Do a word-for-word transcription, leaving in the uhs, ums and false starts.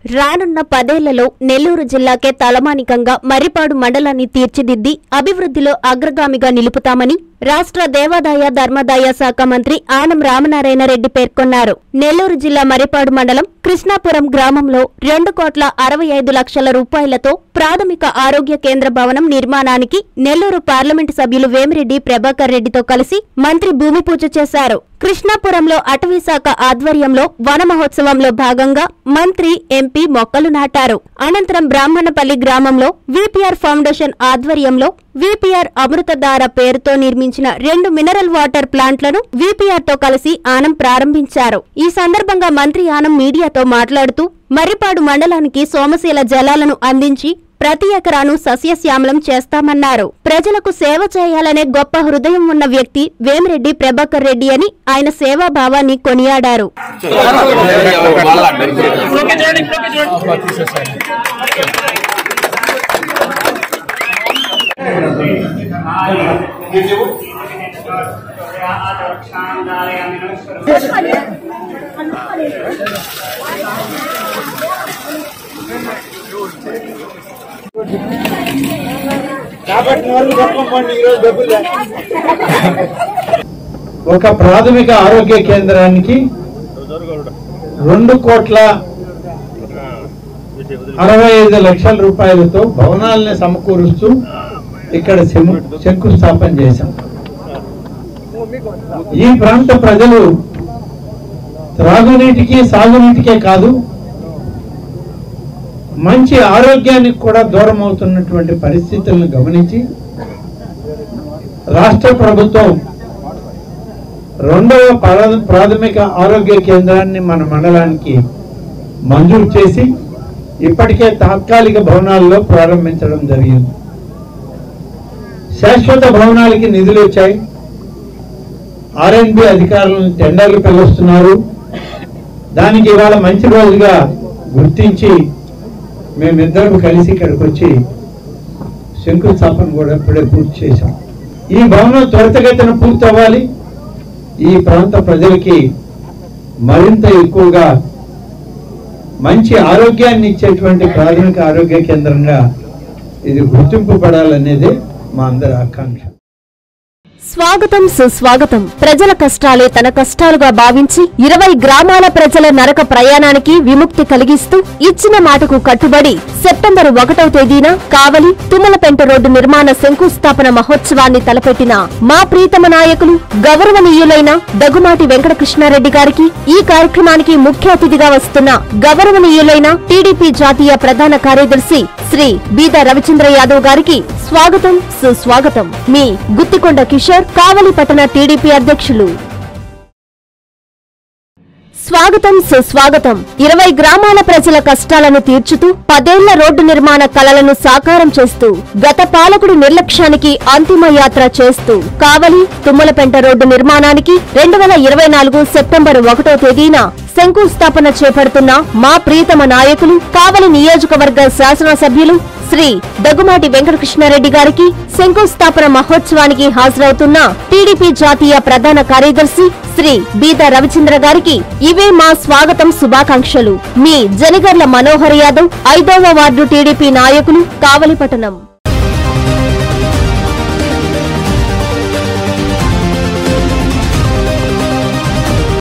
రానున్న పదేళ్లలో నెల్లూరు జిల్లాకే తలమానికంగా మర్రిపాడు మండలాన్ని తీర్చిదిద్ది అభివృద్ధిలో అగ్రగామిగా నిలుపుతామని రాష్ట్ర దేవాదాయ ధర్మాదాయ శాఖ మంత్రి ఆనం రామనారాయణ రెడ్డి పేర్కొన్నారు. నెల్లూరు జిల్లా మర్రిపాడు మండలం కృష్ణాపురం గ్రామంలో రెండు కోట్ల అరవై ఐదు లక్షల రూపాయలతో ప్రాథమిక ఆరోగ్య కేంద్ర భవనం నిర్మాణానికి నెల్లూరు పార్లమెంటు సభ్యులు వేమిరెడ్డి ప్రభాకర్ రెడ్డితో కలిసి మంత్రి భూమి పూజ చేశారు. కృష్ణాపురంలో అటవీ శాఖ ఆధ్వర్యంలో వన మహోత్సవంలో భాగంగా మంత్రి ఎంపీ మొక్కలు నాటారు. అనంతరం బ్రాహ్మణపల్లి గ్రామంలో విపిఆర్ ఫౌండేషన్ ఆధ్వర్యంలో విపిఆర్ అమృతధార పేరుతో నిర్మించిన రెండు మినరల్ వాటర్ ప్లాంట్లను విపిఆర్ తో కలిసి ఆనం ప్రారంభించారు. ఈ సందర్భంగా మంత్రి ఆనం మీడియాతో మాట్లాడుతూ మర్రిపాడు మండలానికి సోమశీల జలాలను అందించి ప్రతి ఎకరాను సస్యశ్యామలం చేస్తామన్నారు. ప్రజలకు సేవ చేయాలనే గొప్ప హృదయం ఉన్న వ్యక్తి వేమిరెడ్డి ప్రభాకర్ రెడ్డి అని ఆయన సేవాభావాన్ని కొనియాడారు. ఒక ప్రాథమిక ఆరోగ్య కేంద్రానికి రెండు కోట్ల అరవై ఐదు లక్షల రూపాయలతో భవనాలని సమకూరుస్తూ ఇక్కడ శంకుస్థాపన చేశాం. ఈ ప్రాంత ప్రజలు త్రాగునీటికి సాగునీటికే కాదు మంచి ఆరోగ్యానికి కూడా దూరం అవుతున్నటువంటి పరిస్థితులను గమనించి రాష్ట్ర ప్రభుత్వం రెండవ ప్రాథమిక ఆరోగ్య కేంద్రాన్ని మన మండలానికి మంజూరు చేసి ఇప్పటికే తాత్కాలిక భవనాల్లో ప్రారంభించడం జరిగింది. శాశ్వత భవనాలకి నిధులు వచ్చాయి. ఆర్ అండ్ బి అధికారులను టెండర్లు పిలుస్తున్నారు. దానికి ఇవాళ మంచి రోజుగా గుర్తించి మేమిద్దరం కలిసి ఇక్కడికి వచ్చి శంకుస్థాపన కూడా ఇప్పుడే పూర్తి చేశాం. ఈ భవనం త్వరితగతిన పూర్తి అవ్వాలి. ఈ ప్రాంత ప్రజలకి మరింత ఎక్కువగా మంచి ఆరోగ్యాన్ని ఇచ్చేటువంటి ప్రాథమిక ఆరోగ్య కేంద్రంగా ఇది గుర్తింపు పడాలనేదే మా అందరి ఆకాంక్ష. స్వాగతం సుస్వాగతం. ప్రజల కష్టాలే తన కష్టాలుగా భావించి ఇరవై గ్రామాల ప్రజల నరక ప్రయాణానికి విముక్తి కలిగిస్తూ ఇచ్చిన మాటకు కట్టుబడి సెప్టెంబర్ ఒకటవ తేదీన కావలి తుమ్మలపెంట రోడ్డు నిర్మాణ శంకుస్థాపన మహోత్సవాన్ని తలపెట్టిన మా ప్రీతమ నాయకులు గౌరవనీయులైన దగుమాటి వెంకటకృష్ణారెడ్డి గారికి, ఈ కార్యక్రమానికి ముఖ్య అతిథిగా వస్తున్న గౌరవనీయులైన టీడీపీ జాతీయ ప్రధాన కార్యదర్శి శ్రీ బీద రవిచంద్ర యాదవ్ గారికి స్వాగతం సుస్వాగతం. మీ గుత్తికొండ కిషోర్, కావలి పట్టణ టీడీపీ అధ్యక్షులు. స్వాగతం సుస్వాగతం. ఇరవై గ్రామాల ప్రజల కష్టాలను తీర్చుతూ పదేళ్ల రోడ్డు నిర్మాణ కలలను సాకారం చేస్తూ గత పాలకుడి నిర్లక్ష్యానికి అంతిమ యాత్ర చేస్తూ కావలి తుమ్మలపెంట రోడ్డు నిర్మాణానికి రెండు వేల ఇరవై నాలుగు సెప్టెంబర్ ఒకటో తేదీన శంకుస్థాపన చేపడుతున్న మా ప్రీతమ నాయకులు కావలి నియోజకవర్గ శాసనసభ్యులు శ్రీ దగుమాటి వెంకటకృష్ణారెడ్డి గారికి, శంకుస్థాపన మహోత్సవానికి హాజరవుతున్న టీడీపీ జాతీయ ప్రధాన కార్యదర్శి శ్రీ బీద రవిచంద్ర గారికి ఇవే మా స్వాగతం శుభాకాంక్షలు. మీ జనిగర్ల మనోహర్ యాదవ్, ఐదవ వార్డు టీడీపీ నాయకులు, కావలిపట్టణం.